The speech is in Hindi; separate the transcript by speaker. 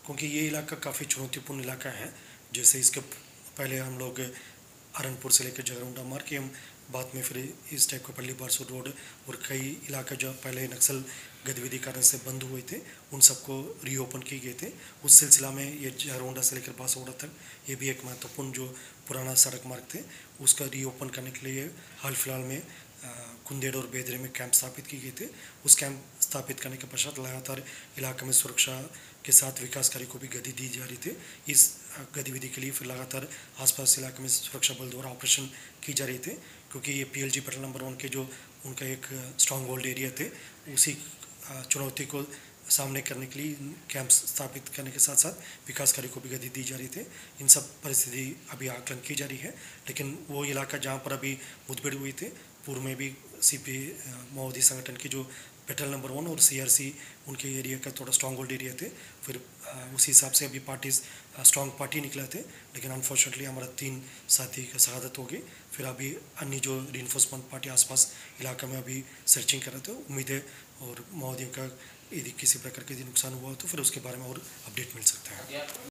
Speaker 1: क्योंकि ये इलाका काफ़ी चुनौतीपूर्ण इलाका है। जैसे इसके पहले हम लोग अरनपुर से लेकर जगरूंडा मार के हम बाद में फिर इस टाइप का पल्ली बारसूर रोड और कई इलाके जो पहले नक्सल गतिविधि कारण से बंद हुए थे उन सबको रीओपन किए गए थे। उस सिलसिला में ये जगरूंडा से लेकर बासोड़ा तक ये भी एक महत्वपूर्ण जो पुराना सड़क मार्ग थे उसका रीओपन करने के लिए हाल फिलहाल में कुंदेड़ और बेदरे में कैंप स्थापित किए गए थे। उस कैंप स्थापित करने के पश्चात लगातार इलाके में सुरक्षा के साथ विकास कार्य को भी गति दी जा रही थी। इस गतिविधि के लिए फिर लगातार आसपास इलाके में सुरक्षा बल द्वारा ऑपरेशन की जा रही थी, क्योंकि ये PLG पेट्रोल नंबर 1 के जो उनका एक स्ट्रॉन्ग होल्ड एरिया थे उसी चुनौती को सामने करने के लिए कैंप स्थापित करने के साथ साथ विकास कार्य को भी गति दी जा रही थी। इन सब परिस्थिति अभी आकलन की जा रही है, लेकिन वो इलाका जहाँ पर अभी मुठभेड़ हुई थी पूर्व में भी CP माओवादी संगठन की जो पेट्रोल नंबर 1 और CRC उनके एरिया का थोड़ा स्ट्रॉन्ग होल्ड एरिया थे। फिर उसी हिसाब से अभी पार्टीज स्ट्रॉन्ग पार्टी निकला थे, लेकिन अनफॉर्चुनेटली हमारा 3 साथी का शहादत हो गई। फिर अभी अन्य जो रीइंफोर्समेंट पार्टी आसपास इलाका में अभी सर्चिंग कर रहे थे। उम्मीद है और माओवादियों का यदि किसी प्रकार के नुकसान हुआ तो फिर उसके बारे में और अपडेट मिल सकता है।